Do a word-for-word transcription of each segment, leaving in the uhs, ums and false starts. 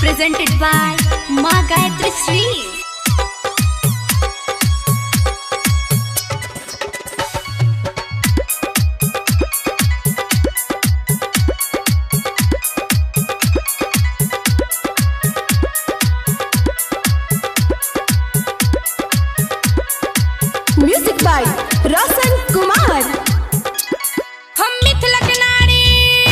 presented by Ma Gayatri Sri. Music by Roshan Kumar. हम मिथिला के नारी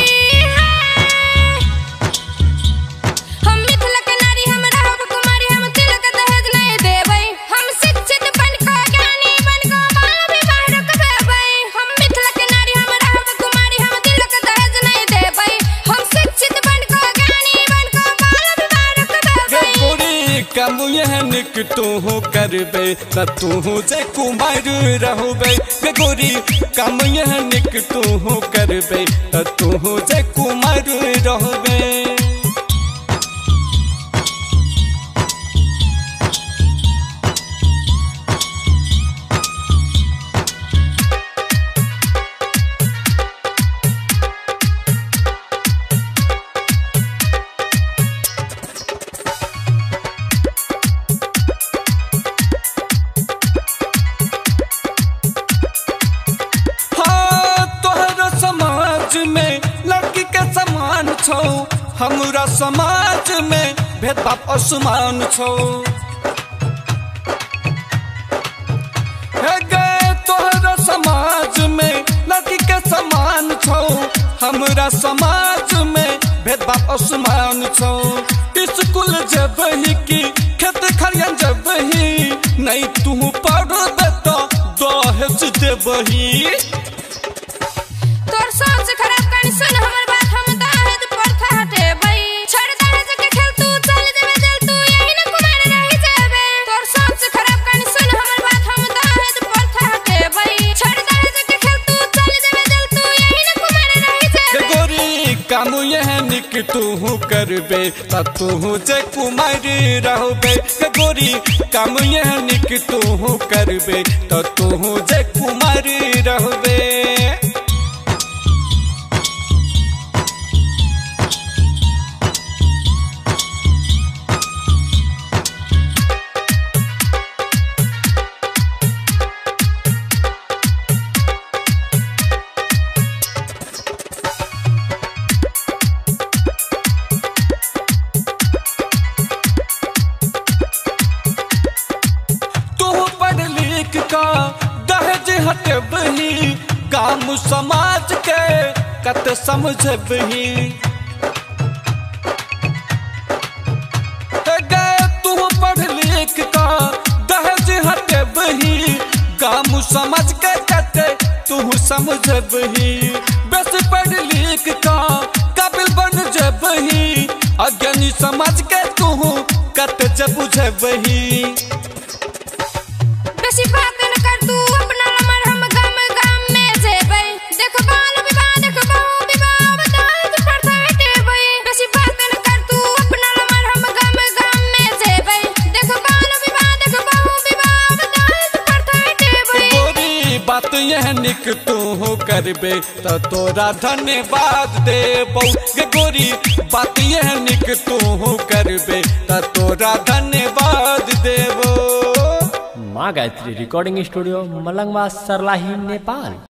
हम मिथिला के नारी हम रहब कुमारी हम तिलक दहेज नहीं देबै हम शिक्षित बन को ज्ञानी बन को बाल विवाह रखबै हम मिथिला के नारी हम रहब कुमारी हम तिलक दहेज नहीं देबै हम शिक्षित बन को ज्ञानी बन को बाल विवाह रखबै गोरी कम यहनिक तू करबे त तू जे कुमार रहबे गोरी कम यहनिक तू करबे त तू जे कुमार रहबे। हमरा समाज में भेदभाव असमान छो हे गे तोहरा समाज में लड़की के समान छो हमरा समाज में भेदभाव असमान छो स्कूल जब ही की खेत खलियान जब ही नहीं तू पढ़बे तो दहेज देबही तोर सोच खराब कनी सुन हमर बात हम दहेज प्रथा हटेबै छोड़ दहेज के खेल तू चल देबे दिल तू यही न कुमार रही जेबे तोर सोच खराब कनी सुन हमर बात हम दहेज प्रथा हटेबै छोड़ दहेज के खेल तू चल देबे दिल तू यही न कुमार रही जेबे गोरी काम यहनिक तू करबे त तू जे कुमार रहबे गोरी काम यहनिक तू करबे त तू जे कुमार रहबे। का दहेज हटबही काम समाज के कत समझबही तू पढ़ लिख का दहेज हटबही काम समाज के कत तू समझबही बेस पढ़ लिख का काबिल बन जबही अज्ञानी समाज के तू कत जब बुझबही बेसी बात न कर तू अपना लमर हम गाम गाम में जेबै देख बाल विवाह देख बहु विवाह दहेज प्रथा हटेबै बेसी बात न कर तू अपना लमर हम गाम गाम में जेबै देख बाल विवाह देख बहु विवाह दहेज प्रथा हटेबै गोरी बात यहनिक तू करबे त तोरा धन्यवाद देबौ गोरी बात यहनिक तू करबे त तोरा धन्यवाद देबौ। Maa Gayatri recording studio Malangwa Sarlahi Nepal.